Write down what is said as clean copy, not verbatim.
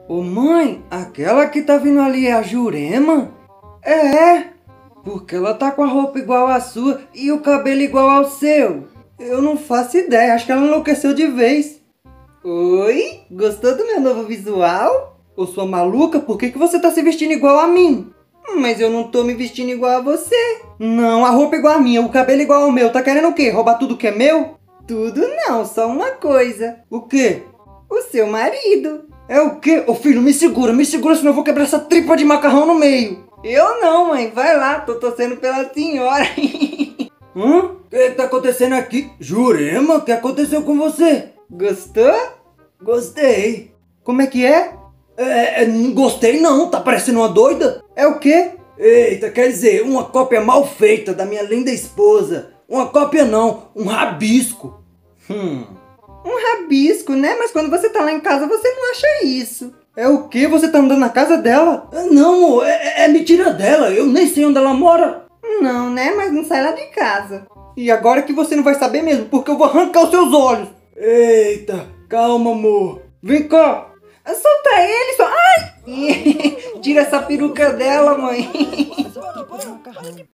Ô mãe, aquela que tá vindo ali é a Jurema? É, porque ela tá com a roupa igual à sua e o cabelo igual ao seu. Eu não faço ideia, acho que ela enlouqueceu de vez. Oi, gostou do meu novo visual? Ô sua maluca, por que você tá se vestindo igual a mim? Mas eu não tô me vestindo igual a você. Não, a roupa é igual a minha, o cabelo é igual ao meu. Tá querendo o quê? Roubar tudo que é meu? Tudo não, só uma coisa. O quê? O seu marido. É o quê? Ô filho, me segura, senão eu vou quebrar essa tripa de macarrão no meio. Eu não, mãe, vai lá, tô torcendo pela senhora. O que tá acontecendo aqui? Jurema, o que aconteceu com você? Gostou? Gostei. Como é que é? Não gostei não, tá parecendo uma doida. É o quê? Eita, quer dizer, uma cópia mal feita da minha linda esposa. Uma cópia não, um rabisco. Um rabisco, né? Mas quando você tá lá em casa, você não acha isso. É o quê? Você tá andando na casa dela? Não, amor, é mentira dela. Eu nem sei onde ela mora. Não, né? Mas não sai lá de casa. E agora que você não vai saber mesmo, porque eu vou arrancar os seus olhos. Eita, calma, amor. Vem cá. Solta ele, só. Ai! Tira essa peruca dela, mãe.